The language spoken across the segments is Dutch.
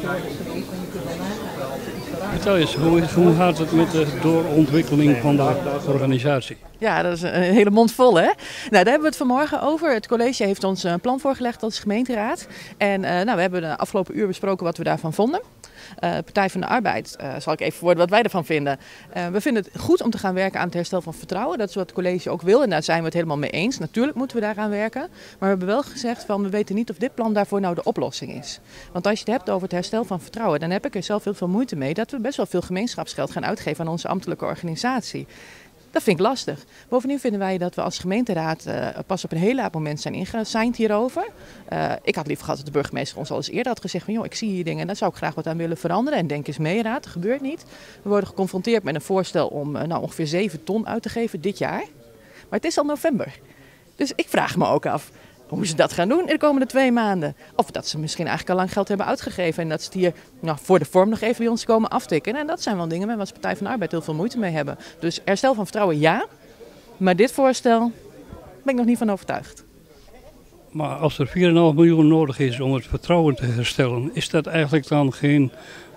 Vertel eens, hoe gaat het met de doorontwikkeling van de organisatie? Ja, dat is een hele mond vol, hè? Nou, daar hebben we het vanmorgen over. Het college heeft ons een plan voorgelegd als gemeenteraad. En we hebben de afgelopen uur besproken wat we daarvan vonden. Partij van de Arbeid, zal ik even worden wat wij ervan vinden. We vinden het goed om te gaan werken aan het herstel van vertrouwen. Dat is wat het college ook wil en daar zijn we het helemaal mee eens. Natuurlijk moeten we daaraan werken. Maar we hebben wel gezegd van we weten niet of dit plan daarvoor nou de oplossing is. Want als je het hebt over het herstel van vertrouwen, dan heb ik er zelf heel veel moeite mee dat we best wel veel gemeenschapsgeld gaan uitgeven aan onze ambtelijke organisatie. Dat vind ik lastig. Bovendien vinden wij dat we als gemeenteraad pas op een heel laat moment zijn ingesigned hierover. Ik had liever gehad dat de burgemeester ons al eens eerder had gezegd van joh, ik zie hier dingen en daar zou ik graag wat aan willen veranderen. En denk eens mee, raad, dat gebeurt niet. We worden geconfronteerd met een voorstel om ongeveer 7 ton uit te geven dit jaar. Maar het is al november. Dus ik vraag me ook af hoe ze dat gaan doen in de komende 2 maanden. Of dat ze misschien eigenlijk al lang geld hebben uitgegeven en dat ze het hier voor de vorm nog even bij ons komen aftikken. En dat zijn wel dingen waar we als Partij van de Arbeid heel veel moeite mee hebben. Dus herstel van vertrouwen ja, maar dit voorstel ben ik nog niet van overtuigd. Maar als er 4,5 miljoen nodig is om het vertrouwen te herstellen, is dat eigenlijk dan geen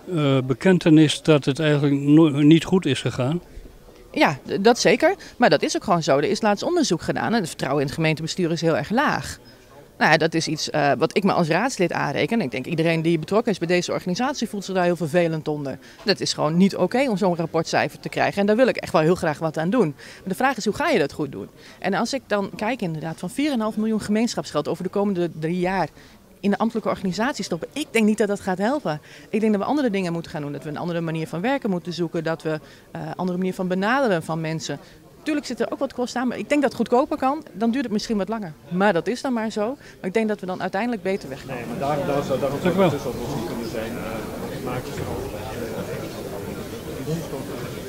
bekentenis dat het eigenlijk niet goed is gegaan? Ja, dat zeker. Maar dat is ook gewoon zo. Er is laatst onderzoek gedaan en het vertrouwen in het gemeentebestuur is heel erg laag. Nou ja, dat is iets wat ik me als raadslid aanreken. En ik denk iedereen die betrokken is bij deze organisatie voelt zich daar heel vervelend onder. Dat is gewoon niet oké om zo'n rapportcijfer te krijgen. En daar wil ik echt wel heel graag wat aan doen. Maar de vraag is, hoe ga je dat goed doen? En als ik dan kijk inderdaad van 4,5 miljoen gemeenschapsgeld over de komende 3 jaar in de ambtelijke organisatie stoppen. Ik denk niet dat dat gaat helpen. Ik denk dat we andere dingen moeten gaan doen. Dat we een andere manier van werken moeten zoeken. Dat we een andere manier van benaderen van mensen. Tuurlijk zit er ook wat kosten aan, maar ik denk dat het goedkoper kan. Dan duurt het misschien wat langer. Maar dat is dan maar zo. Maar ik denk dat we dan uiteindelijk beter wegkomen. Nee, maar daar zou ook een tussenoplossing kunnen zijn. Maak je